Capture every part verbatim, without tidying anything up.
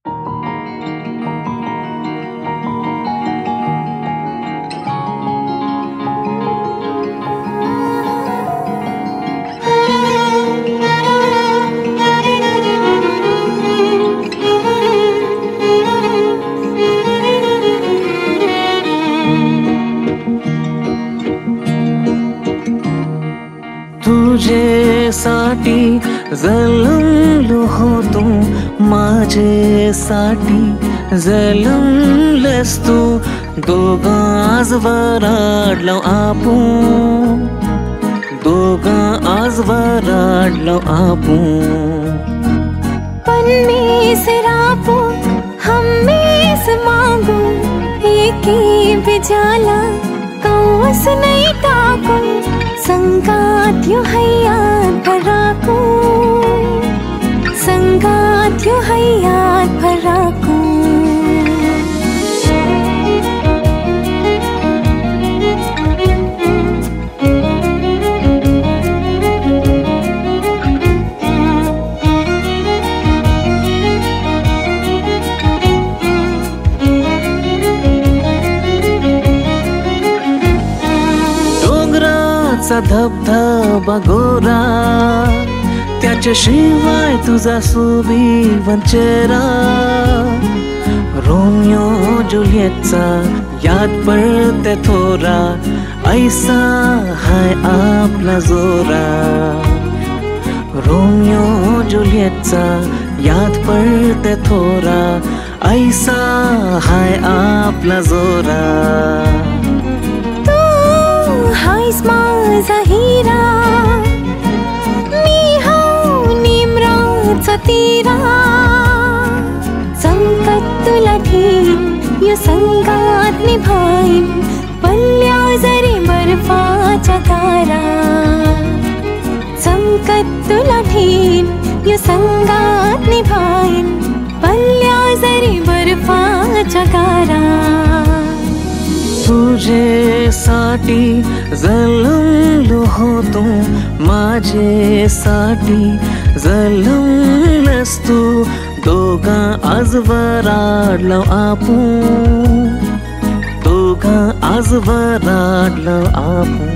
तुझ्यासाठी जलमलो होतो, माझ्यासाठी जलमलंस तू. दोघं आजवर रडलो आपण, दोघं आजवर रडलो आपण. पण मी रापू हमेश मांगू, एक बिजाला कौस नहीं टाकू. संगात यू हयात भराकू, संगात यू हयात भराकू. धबधबा गोरा, त्याच्याशिवाय तुझा सुबीवन चेहरा. रोमियो जुलियटचा याद पडते थोरा, ऐसा है आपला जोरा. रोमियो जुलियटचा याद पडते थोरा, ऐसा है आपला जोरा. हायस माझा हिरा, मी हाव निमराचा तीरा. संकट तुला ठेवीन, या संगात निभाईन, पडल्या जरी बर्फाच्या तारा. संकट तुला ठेवीन, या संगात निभाईन, पडल्या जरी बर्फाच्या तारा. तुझ्यासाठी जलमलो होतो, माझ्यासाठी जलमलंस तू. दोघं आजवर रडलो आपण, दोघं आजवर रडलो आपण.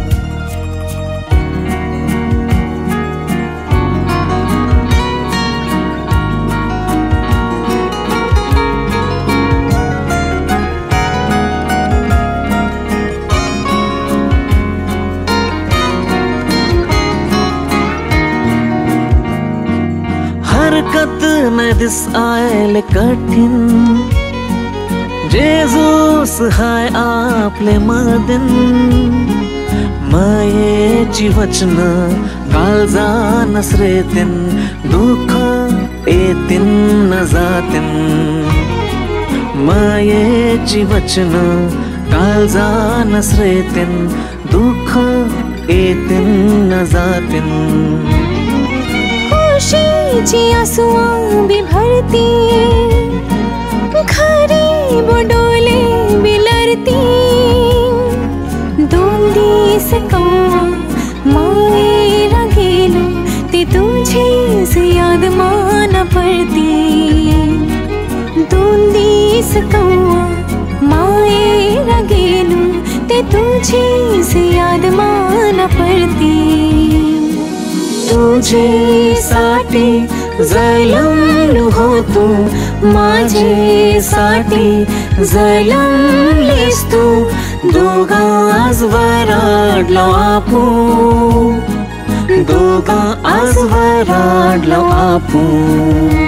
हरकत न दिस आयल कठीण, जेजूस हाय आपले मदन. मायेची वचन काळजा नसरेतीन, दुःख येतीन न जातीन. मायेची वचन काळजा नसरेतीन, दुःख येतीन न जातीन. खुशीची आंसुआं भी भरती, खरी बोडोले बिलरती. दोन दिस कौवा मायेरा गेलो, ते तुझीच याद मान पडती. दोन दिस कौवा मायेरा गेलो, ते तुझीच याद मान पडती. तुझ्यासाठी जलमलो होतो, माझ्यासाठी जलमलीस तू. दोघं आजवर रडलो आपण, दोघं आजवर रडलो आपण.